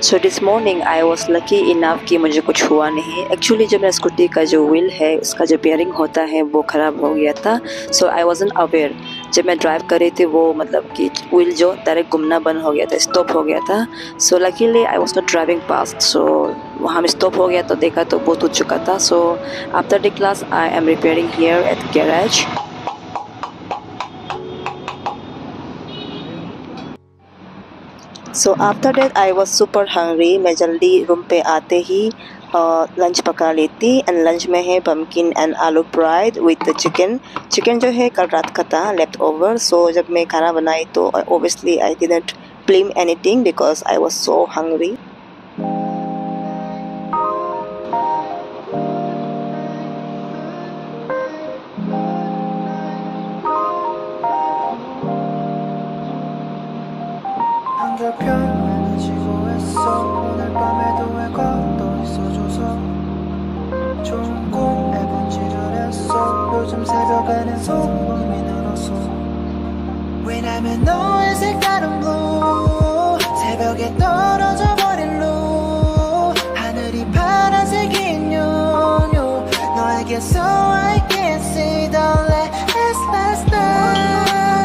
So this morning I was lucky enough कि मुझे कुछ हुआ नहीं। एक्चुअली जो मेरा स्कूटी का जो व्हील है उसका जो बेयरिंग होता है वो ख़राब हो गया था। So I wasn't aware. जब मैं ड्राइव कर रही थी वो मतलब कि व्हील जो डायरेक्ट घूमना बंद हो गया था, स्टॉप हो गया था। So luckily I was not driving fast. So वहाँ में स्टॉप हो गया तो देखा तो बहुत हो चुका था। So after the class I am repairing here at garage. So after that I was super hungry. मैं जल्दी रूम पे आते ही लंच पका लेती। एंड लंच में है pumpkin and aloo fried with chicken. Chicken जो है कल रात का था, लेफ्ट ओवर। सो जब मैं खाना बनाई तो obviously I didn't blame anything because I was so hungry. 오늘 밤에도 왜 걷어 있어줘서 좋은 꿈에 분칠을 했어. 요즘 새벽에는 소음이 늘었어. 왜냐면 너의 색다른 blue 새벽에 떨어져 버린 blue 하늘이 파란색인 요요 너에게서 I can't see the last night.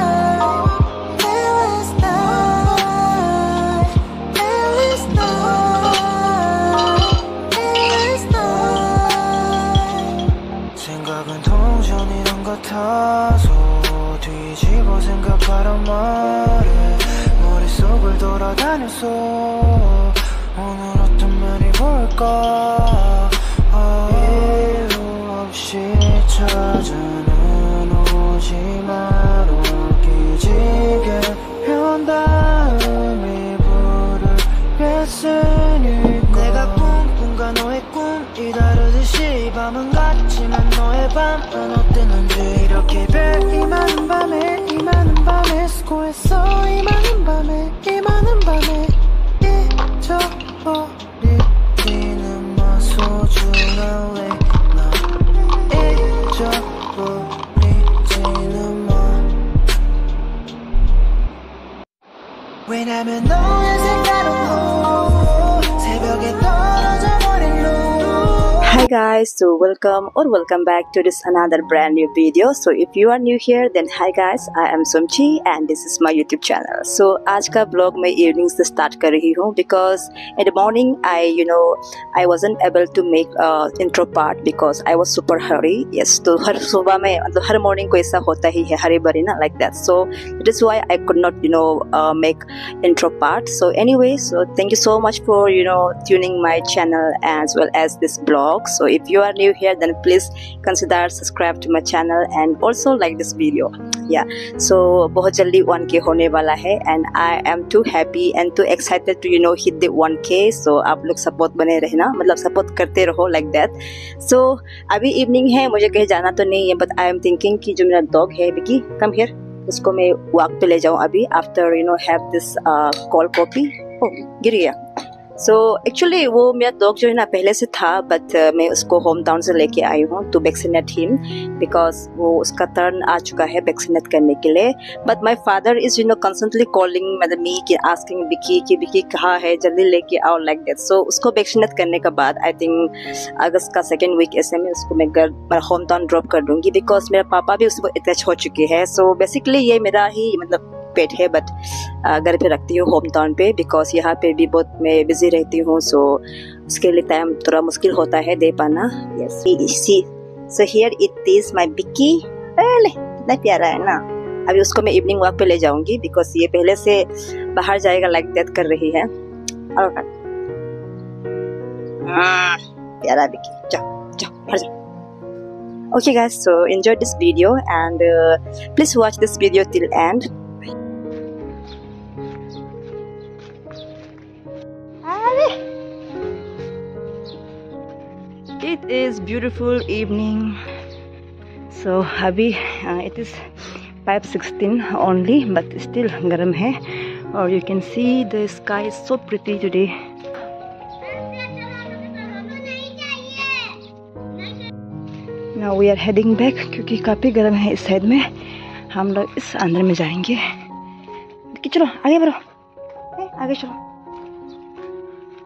같아서 뒤집어 생각하란 말에 머릿속을 돌아다녔어. 오늘 어떤 면이 볼까. 이유 없이 찾아는 오지만 웃기지게 편 다음에 부르겠으니까. 내가 꿈꾼과 너의 꿈이 다르듯이 밤은 같지만 너의 밤은 어땠는지. 이렇게 별 이 많은 밤에 수고했어. 이 많은 밤에 잊어버리지는 마 소중한 나 잊어버리지는 마. 왜냐면 너의 색다른 blue 새벽에 떨어져 버린 blue. Hi guys, so welcome back to this another brand new video. So if you are new here then hi guys, I am Somchi and this is my YouTube channel. So आज का blog मैं evening से start कर रही हूँ because in the morning I wasn't able to make intro part because I was super hurry. Yes, तो हर सुबह में मतलब हर मॉर्निंग को ऐसा होता ही है, हरी भरी ना, like that. So that is why I could not make intro part. So anyway, so thank you so much for tuning my channel as well as this blog. So if you are new here then please consider subscribe to my channel and also like this video. Yeah, so बहुत जल्दी 1K होने वाला है and I am too happy and too excited to hit the 1K. So आप लोग support बने रहना, मतलब सपोर्ट करते रहो like that. So अभी इवनिंग है, मुझे कहीं जाना तो नहीं है but I am thinking कि जो मेरा डॉग है विकी, come here, उसको मैं वॉक पे ले जाऊँ अभी after have this cold coffee. Oh, गिर गया. सो एक्चुअली वो मेरा डॉग जो है ना पहले से था बट मैं उसको होम टाउन से लेके आई हूँ टू वैक्सीनेट हिम बिकॉज वो उसका टर्न आ चुका है वैक्सीनेट करने के लिए. But my father is constantly calling मतलब मी कि आस्किंग विकी कहाँ है, जल्दी लेके आओ लाइक दैट. सो उसको वैक्सीनेट करने के बाद आई थिंक अगस्त का सेकेंड वीक ऐसे में उसको मैं घर होम टाउन ड्रॉप कर दूंगी बिकॉज मेरा पापा भी उसको अटैच हो चुके हैं. सो बेसिकली ये मेरा ही मतलब पेट है बट घर पे रखती हूँ होम टाउन पे बिकॉज यहाँ पे भी बहुत मैं बिजी रहती हूँ. सो उसके लिए टाइम थोड़ा मुश्किल होता है दे पाना. Yes, so here it is my बिकी. कितना प्यारा है ना. अभी उसको मैं इवनिंग वॉक पे ले जाऊंगी बिकॉज ये पहले से बाहर जाएगा लाइक दैट कर रही है. प्यारा बिकी, जाओ बाहर जाओ. Okay guys, so enjoy this video and please watch this video till end. It is beautiful evening. So अभी it is 5:16 only but still गर्म है और you can see the sky is so pretty today. Now we are heading back क्योंकि काफ़ी गर्म है इस side में. हम लोग इस अंदर में जाएंगे. चलो आगे बढ़ो, आगे चलो.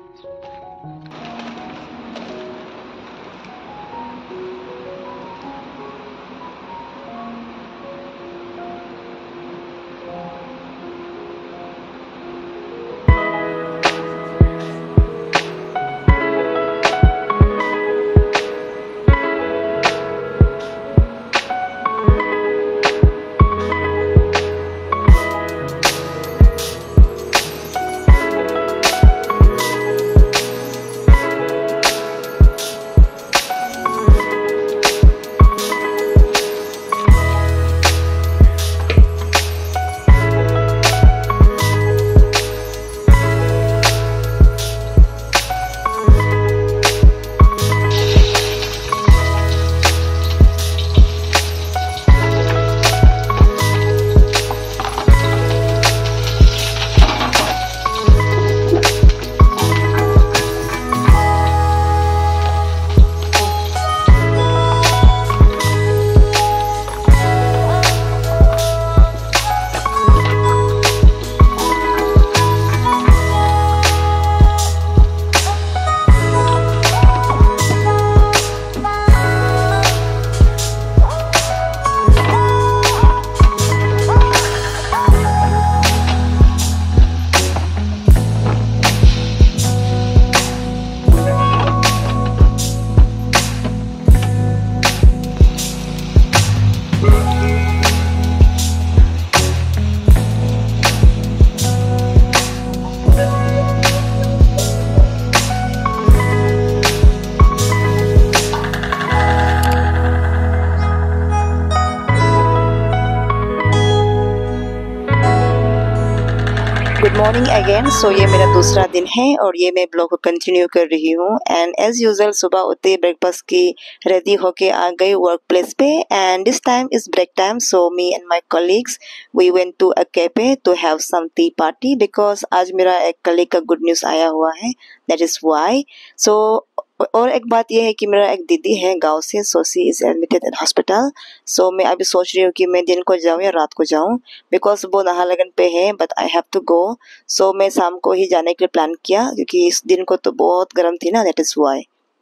Good morning again. सो ये मेरा दूसरा दिन है और ये मैं ब्लॉग को कंटिन्यू कर रही हूँ। एंड एज यूजुअल सुबह उठते ही ब्रेकफास्ट की रेडी होके आ गई वर्क प्लेस पे। And this time is break time, so me and my colleagues we went to a cafe to have some tea party because आज मेरा एक कलीग का गुड न्यूज़ आया हुआ है, दैट इज़ वाई। सो और एक बात यह है कि मेरा एक दीदी है गांव से, so she is admitted in hospital. So मैं अभी सोच रही हूँ कि मैं दिन को जाऊँ या रात को जाऊँ बिकॉज वो नाहरलगुन पे है, but I have to go. So मैं शाम को ही जाने के लिए प्लान किया क्योंकि इस दिन को तो बहुत गर्म थी ना, दैट इज़ वाई।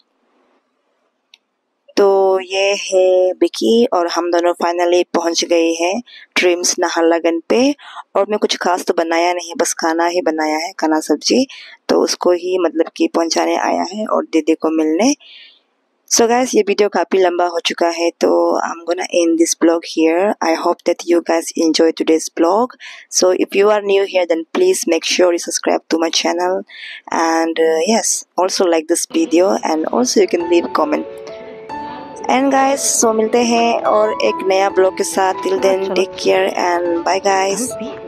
तो ये है बिकी और हम दोनों फाइनली पहुंच गए हैं ड्रीम्स नाहरलगुन पे। और मैं कुछ खास तो बनाया नहीं, बस खाना ही बनाया है, खाना सब्जी। तो उसको ही मतलब कि पहुंचाने आया है और दीदी को मिलने। So guys, ये वीडियो काफ़ी लंबा हो चुका है तो I'm gonna end this blog here. I hope that you guys enjoy today's blog. So if you are new here, then please make sure you subscribe to my channel. And yes, also like this video and also you can leave a comment. And guys, so मिलते हैं और एक नया blog के साथ। Till then, take care and bye guys.